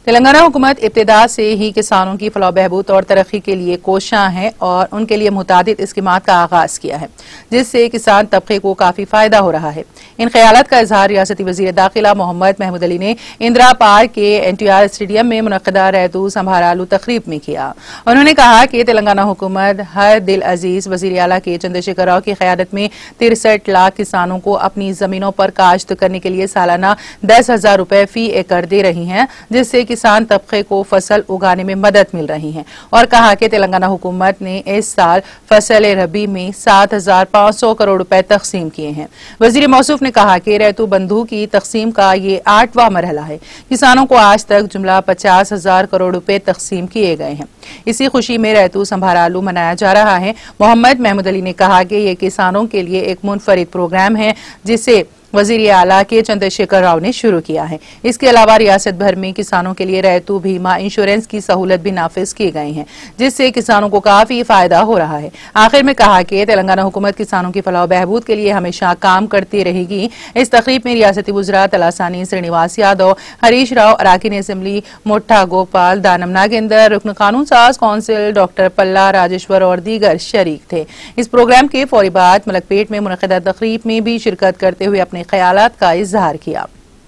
तेलंगाना हुकूमत इब्तिदा से ही किसानों की फलाह बहबूद और तरक्की के लिए कोशां है और उनके लिए मुतादिद स्कीमात का आगाज किया है, जिससे किसान तबके को काफी फायदा हो रहा है। इन ख्यालात का इजहार रियासती वजीर दाखिला मोहम्मद महमूद अली ने इंदिरा पार्क के NTR स्टेडियम में मुनक्किदा रैतू संभारालू तकरीब में किया। उन्होंने कहा कि तेलंगाना हुकूमत हर दिल अजीज वजीर आला के चंद्रशेखर राव की क़यादत में 63 लाख किसानों को अपनी जमीनों पर काश्त करने के लिए सालाना 10,000 रुपए फी एकड़ दे रही है, जिससे किसान तबके को फसल उगाने में मदद मिल रही है। और कहा कि तेलंगाना हुकूमत ने इस साल फसल रबी में 7,500 करोड़ रुपए तकसीम किए हैं। वजीर मौसूफ ने कहा कि रैतू बंधु की तकसीम का ये 8वां मरहला है। किसानों को आज तक जुमला 50,000 करोड़ रुपए तकसीम किए गए हैं। इसी खुशी में रैतू संभारालू मनाया जा रहा है। मोहम्मद महमूद अली ने कहा कि ये किसानों के लिए एक मुनफरिद प्रोग्राम है, जिसे वजीर आला के चंद्रशेखर राव ने शुरू किया है। इसके अलावा रियासत भर में किसानों के लिए रैतू बीमा इंश्योरेंस की सहूलत भी नाफिज की गई है, जिससे किसानों को काफी फायदा हो रहा है। आखिर में कहा कि तेलंगाना हुकूमत किसानों की फलाह बहबूद के लिए हमेशा काम करती रहेगी। इस तकरीब में रियासती वज़रा तलासानी श्रीनिवास यादव, हरीश राव, अराकीन असेंबली मोठा गोपाल, दानम नागेंद्र, रुकन कानून साज कौंसिल डॉक्टर पल्ला राजेश्वर और दीगर शरीक थे। इस प्रोग्राम के फौरी बाद मलकपेट में मुनक्किदा तकरीब में भी शिरकत करते हुए अपने ख्यालात का इजहार किया।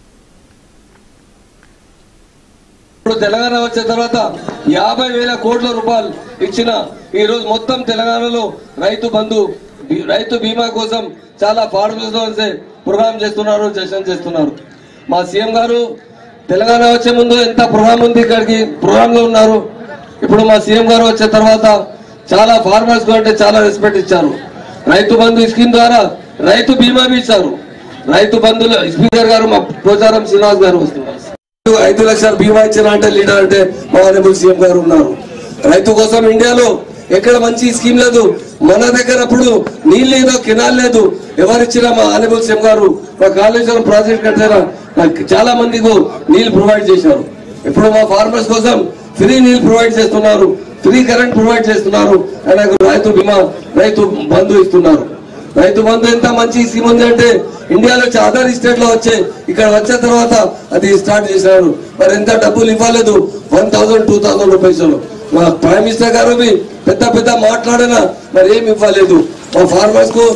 తెలంగాణ వచ్చిన తర్వాత 50,000 కోట్ల రూపాయలు ఇచ్చిన ఈ రోజు మొత్తం తెలంగాణలో రైతు బంధు రైతు బీమా కోసం చాలా ఫార్మర్స్ ప్రోగ్రామ్ చేస్తున్నారు, సెషన్ చేస్తున్నారు। మా సీఎం గారు తెలంగాణ వచ్చే ముందు ఎంత ప్రోగ్రామ్ ఉంది, ఇక్కడికి ప్రోగ్రామ్ లో ఉన్నారు। ఇప్పుడు మా సీఎం గారు వచ్చే తర్వాత చాలా ఫార్మర్స్ కు అంటే చాలా రెస్పెక్ట్ ఇచ్చారు। రైతు బంధు స్కీమ్ ద్వారా రైతు బీమా भी ఇచ్చారు। రైతు బంధువులు స్పీకర్ గారు మా పోచారం శ్రీనివాస్ గారు వస్తున్నారు। 5 లక్షల బీమా ఇచ్చిన అంటే లీడర్ అంటే మా ఆనరబుల్ సీఎం గారు ఉన్నారు। రైతు కోసం ఇండియాలో ఎక్కడ మంచి స్కీమ్ లేదు। మన దగ్గర అప్పుడు నీళ్ళు లేదు, కెనాల్ లేదు, ఎవరిచ్చినా మా ఆనరబుల్ సీఎం గారు మా కాళేశ్వరం ప్రాజెక్ట్ కట్టారా చాలా మందికి నీళ్లు ప్రొవైడ్ చేశారు। ఇప్పుడు మా ఫార్మర్స్ కోసం ఫ్రీ నీళ్లు ప్రొవైడ్ చేస్తున్నారు, ఫ్రీ కరెంట్ ప్రొవైడ్ చేస్తున్నారు, అలాగే రైతు బీమా రైతు బంధు ఇస్తున్నారు। రైతు బంధు ఎంత మంచి స్కీమ్ ఉంది అంటే ఇండియాలో అదర్ స్టేట్ లో వచ్చే ఇక్కడ వచ్చిన తర్వాత అది స్టార్ట్ చేశారు। మరి ఎంత డబ్బులు ఇవ్వలేదు, 1,000 2,000 రూపాయలు। మా ప్రైమ్ మినిస్టర్ గారు పెద్ద పెద్ద మాట్లాడినా మరి ఏమి ఇవ్వలేదు। మా ఫార్మర్స్ కు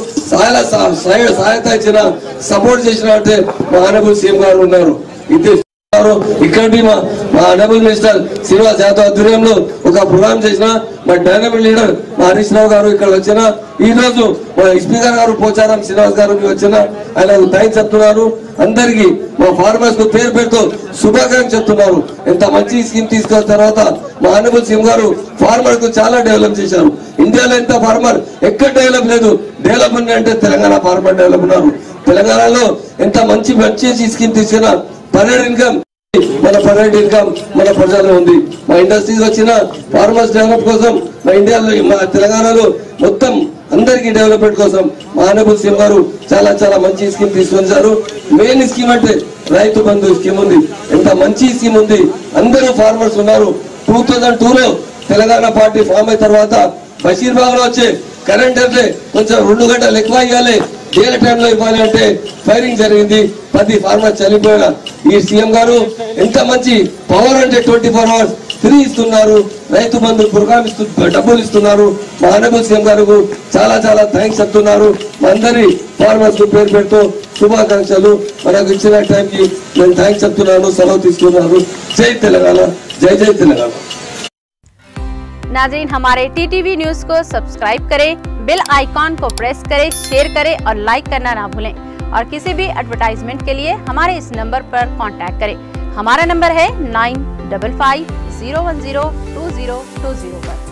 సహాయత ఇచ్చిన సపోర్ట్ చేసిన అంటే మా ఆనరబుల్ సీఎం గారు ఉన్నారు। ఇక్కడ మా ఆనరబుల్ మినిస్టర్ శ్రీనివాస్ యాదవ్ ఆధ్వర్యంలో ఒక ప్రోగ్రామ్ చేసిన మా డైనమిక్ లీడర్ మా హరీష్ రావు గారు ఇక్కడ వచ్చిన ఈ రోజు మా స్పీకర్ గారు పోచారం శ్రీనివాస్ గారు వచ్చిన ఆయన థ్యాంక్స్ చెప్తున్నారు। అందరికి మా ఫార్మర్స్ కు పేరు పేరుతో శుభాకాంక్షలు చెప్తున్నారు। ఎంత మంచి స్కీమ్ తీసుకున్న తర్వాత మా ఆనరబుల్ సీఎం గారు ఫార్మర్ కు చాలా డెవలప్ చేశారు। ఇండియాలో ఎంత ఫార్మర్ ఎక్కడ డెవలప్ లేదు, డెవలప్మెంట్ అంటే తెలంగాణ ఫార్మర్ డెవలప్ ఉన్నారు। తెలంగాణలో ఎంత మంచి స్కీమ్ తీసుకున్నా పర్యాటక ఇన్కమ్ మన పర్యాటక ఇన్కమ్ మన ప్రజల్లో ఉంది। మా ఇండస్ట్రీస్ వచ్చిన ఫార్మర్స్ డెవలప్ కోసం మా ఇండియాలో మా తెలంగాణలో మొత్తం అందరికీ డెవలప్మెంట్ కోసం మా ఆనరబుల్ సీఎం గారు చాలా చాలా మంచి స్కీమ్ తీసుకొచ్చారు। మెయిన్ స్కీమ్ అంటే రైతు బంధు స్కీమ్ ఉంది, ఎంత మంచి స్కీమ్ ఉంది। అందరూ ఫార్మర్స్ ఉన్నారు। 2002లో తెలంగాణ పార్టీ ఫామ్ అయిన తర్వాత బషీర్బాగ్ లో వచ్చే కరెంట్ అంటే కొంచెం 2 గంటలు ఎక్కువ ఇవ్వాలి, డే టైంలో ఇవ్వాలి అంటే ఫైరింగ్ జరిగింది, 10 ఫార్మర్స్ చనిపోయిన ఈ సీఎం గారు ఎంత మంచి పవర్ అంటే 24 అవర్స్ ఫ్రీ ఇస్తున్నారు, రైతు బంధు ప్రోగ్రామ్ డబ్బులు ఇస్తున్నారు। మా ఆనరబుల్ సీఎం గారు చాలా చాలా థ్యాంక్స్ చెప్తున్నారు। మా అందరి ఫార్మర్స్ కు పేరు పెడుతూ శుభాకాంక్షలు। మనకు ఇచ్చిన టైంకి నేను థ్యాంక్స్ చెప్తున్నాను, సెలవు తీసుకున్నాను। జై తెలంగాణ, జై జై తెలంగాణ। नाज़रीन, हमारे TTV न्यूज को सब्सक्राइब करें, बेल आइकॉन को प्रेस करें, शेयर करें और लाइक करना ना भूलें। और किसी भी एडवर्टाइजमेंट के लिए हमारे इस नंबर पर कांटेक्ट करें। हमारा नंबर है 9550102020 पर।